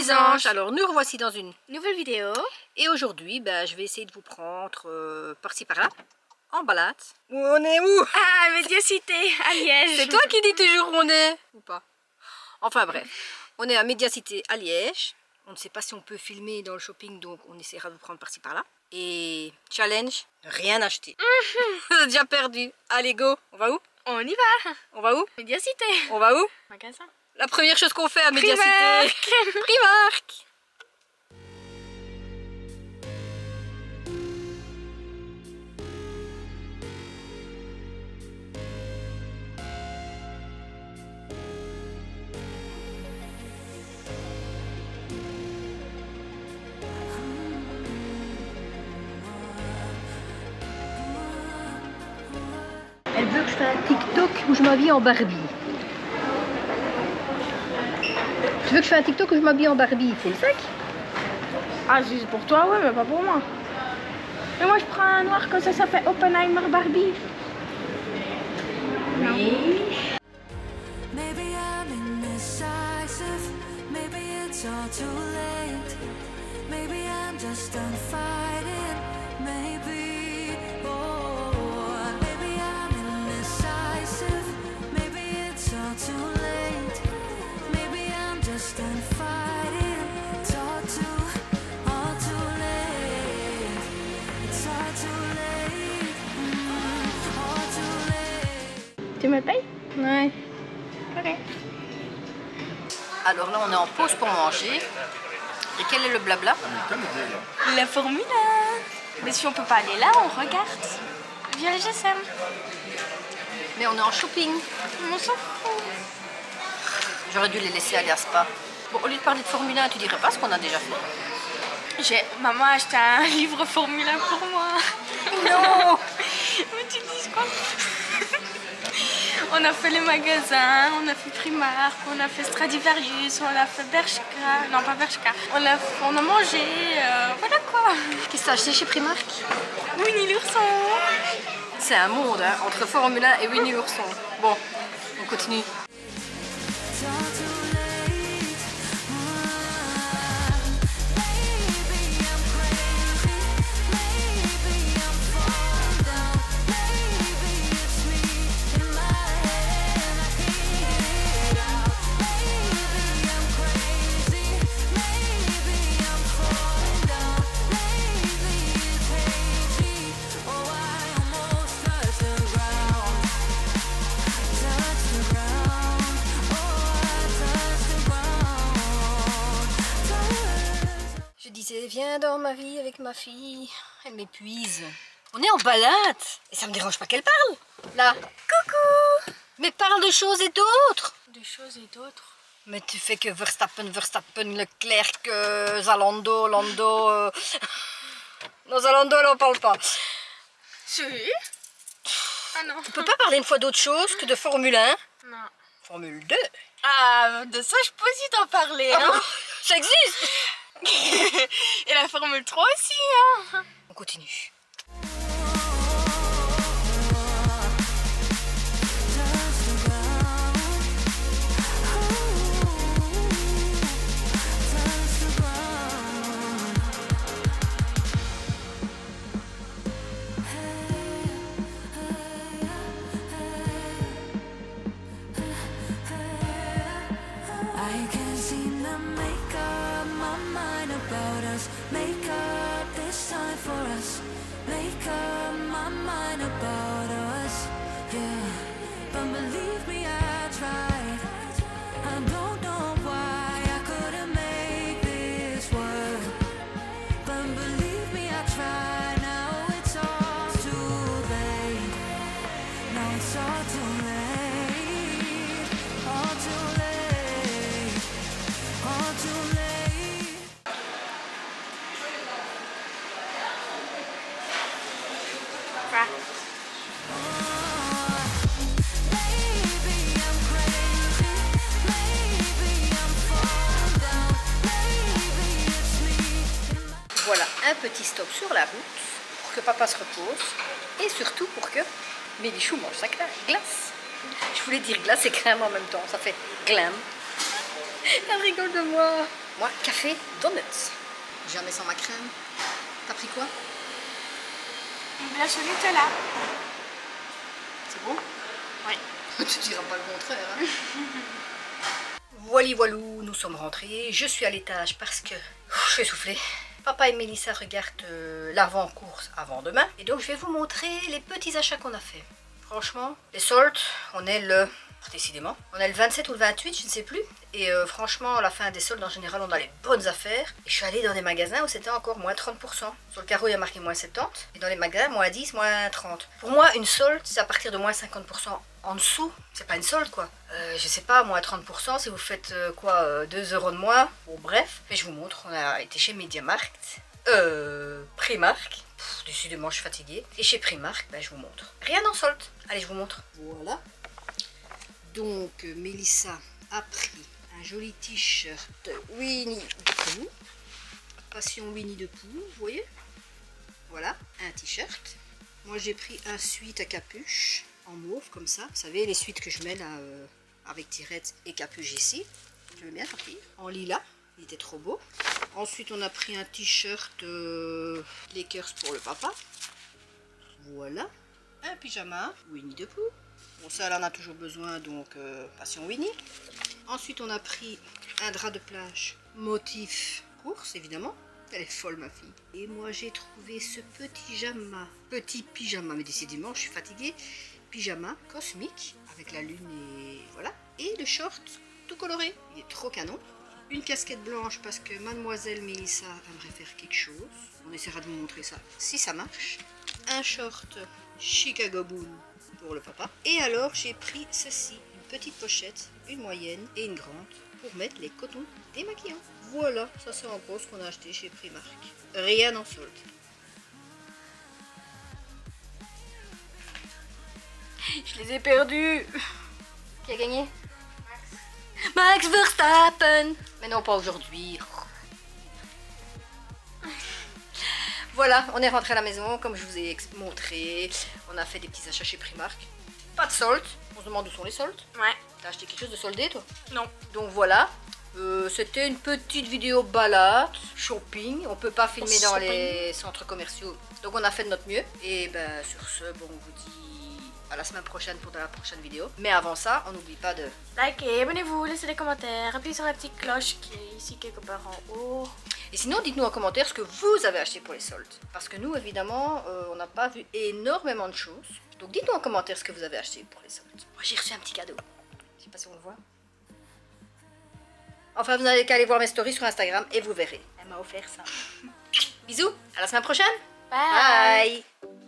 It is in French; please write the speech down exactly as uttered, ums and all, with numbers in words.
les anges. Alors nous revoici dans une nouvelle vidéo. Et aujourd'hui, ben, je vais essayer de vous prendre euh, par-ci par-là, en balade. Où on est où? Ah, Médiacité, à Liège. C'est toi qui dis toujours où on est ou pas? Enfin bref, on est à Médiacité à Liège. On ne sait pas si on peut filmer dans le shopping, donc on essaiera de vous prendre par-ci par-là. Et challenge, rien acheter. On a déjà perdu. Allez go, on va où? On y va. On va où? Médiacité. On va où? Magasin. La première chose qu'on fait à Médiacité. Primark. Primark. Elle veut que je fasse un TikTok où je m'habille en Barbie. Tu veux que je fasse un TikTok où je m'habille en Barbie? C'est le sac? Ah, c'est pour toi, ouais, mais pas pour moi. Mais moi, je prends un noir comme ça, ça fait Oppenheimer Barbie. Oui. Maybe I'm indecisive, maybe it's all too late. Maybe I'm just done fighting, maybe. Oh, maybe I'm indecisive, maybe it's all too late. Maybe I'm just done fighting. It's all too, all too late. It's all too late. Mm, all too late. Tu me payes? Ouais. Ok. Alors là, on est en pause pour manger. Et quel est le blabla? La Formule un. Mais si on peut pas aller là, on regarde. Via le G S M. Mais on est en shopping. On s'en fout. J'aurais dû les laisser aller à Spa. Bon, au lieu de parler de Formule un, tu dirais pas ce qu'on a déjà fait? J'ai... Maman a acheté un livre Formule un pour moi. Non. Mais tu dis quoi? On a fait les magasins, on a fait Primark, on a fait Stradivarius, on a fait Bershka, non pas Bershka. On a, on a mangé, euh, voilà quoi. Qu'est-ce que t'as acheté chez Primark? Winnie l'ourson. C'est un monde, hein, entre Formule un et Winnie l'ourson. Bon, on continue. It's all too late. Maybe I'm crazy. Maybe I'm falling down. Maybe it's me in my head. I can't get it out. Maybe I'm crazy. Maybe I'm falling down. Maybe it's hazy. Oh, I almost touched the ground. Touched the ground. Je disais, viens dans ma vie avec ma fille. Elle m'épuise. On est en balade. Et ça me dérange pas qu'elle parle. Là. Coucou. Mais parle de choses et d'autres. Des choses et d'autres. Mais tu fais que Verstappen, Verstappen, Leclerc, euh, Zalando, Lando. Euh... Non, Zalando, elle en parle pas. Si. Ah non. On peut pas parler une fois d'autre chose que de Formule un. Non. Formule deux. Ah, de ça je peux aussi t'en parler. Ah Hein. bon, ça existe. Et la Formule trois aussi. Hein. On continue. I can't seem to make up my mind about us. Make up this time for us. Make up my mind about us. Yeah, but believe me, I tried. I don't know why I couldn't make this work. But believe me, I tried. Now it's all too late. Now it's all too late. All too late. All too late. Quoi? Maybe I'm crazy. Maybe I'm falling down. Maybe it's me. Voilà, un petit stop sur la route pour que papa se repose et surtout pour que Mélichou mange sa glace. Je voulais dire glace et crème en même temps, ça fait glam. Elle rigole de moi. Moi, café, donuts. Jamais sans ma crème. T'as pris quoi? Une glace au Nutella. C'est bon? Oui. Tu diras pas le contraire. Hein. Voili voilou, nous sommes rentrés. Je suis à l'étage parce que je suis essoufflée. Papa et Mélissa regardent euh, l'avant-course avant demain. Et donc je vais vous montrer les petits achats qu'on a fait. Franchement, les soldes, on est le... Décidément. On est le vingt-sept ou le vingt-huit, je ne sais plus. Et euh, franchement, à la fin des soldes, en général, on a les bonnes affaires. Et je suis allée dans des magasins où c'était encore moins trente pour cent. Sur le carreau, il y a marqué moins soixante-dix. Et dans les magasins, moins dix, moins trente. Pour moi, une solde, c'est à partir de moins cinquante pour cent en dessous. C'est pas une solde, quoi. Euh, je sais pas, moins trente pour cent, si vous faites euh, quoi, euh, deux euros de moins. Bon, bref. Mais je vous montre, on a été chez MediaMarkt. Euh, Primark. Pff, décidément, je suis fatiguée. Et chez Primark, ben, je vous montre. Rien en solde. Allez, je vous montre. Voilà. Donc, euh, Mélissa a pris un joli t-shirt Winnie the Pooh. Passion Winnie the Pooh, vous voyez? Voilà, un t-shirt. Moi, j'ai pris un sweat à capuche en mauve, comme ça. Vous savez, les sweats que je mets là, euh, avec tirette et capuche ici. Je veux bien partir. En lilas, il était trop beau. Ensuite, on a pris un t-shirt euh, Lakers pour le papa. Voilà. Un pyjama Winnie the Pooh. Bon, ça, là, on a toujours besoin, donc euh, Passion Winnie. Ensuite, on a pris un drap de plage motif course, évidemment. Elle est folle, ma fille. Et moi, j'ai trouvé ce petit pyjama. Petit pyjama, mais décidément, je suis fatiguée. Pyjama cosmique, avec la lune et voilà. Et le short tout coloré. Il est trop canon. Une casquette blanche parce que mademoiselle Mélissa aimerait faire quelque chose. On essaiera de vous montrer ça, si ça marche. Un short Chicago Boon pour le papa. Et alors j'ai pris ceci, une petite pochette, une moyenne et une grande pour mettre les cotons démaquillants. Voilà, ça c'est en gros ce qu'on a acheté chez Primark. Rien en solde. Je les ai perdus. Qui a gagné? Max. Max Verstappen. Mais non, pas aujourd'hui. Voilà, on est rentré à la maison, comme je vous ai montré. On a fait des petits achats chez Primark. Pas de soldes. On se demande où sont les soldes. Ouais. T'as acheté quelque chose de soldé, toi? Non. Donc voilà. Euh, C'était une petite vidéo balade, shopping. On peut pas filmer dans Shopping. les centres commerciaux. Donc on a fait de notre mieux. Et ben sur ce, bon, on vous dit à la semaine prochaine pour de la prochaine vidéo. Mais avant ça, on n'oublie pas de... Likez, abonnez-vous, laissez des commentaires, appuyez sur la petite cloche qui est ici quelque part en haut. Et sinon, dites-nous en commentaire ce que vous avez acheté pour les soldes. Parce que nous, évidemment, euh, on n'a pas vu énormément de choses. Donc dites-nous en commentaire ce que vous avez acheté pour les soldes. Moi, j'ai reçu un petit cadeau. Je sais pas si on le voit. Enfin, vous n'avez qu'à aller voir mes stories sur Instagram et vous verrez. Elle m'a offert ça. Bisous, à la semaine prochaine. Bye. Bye.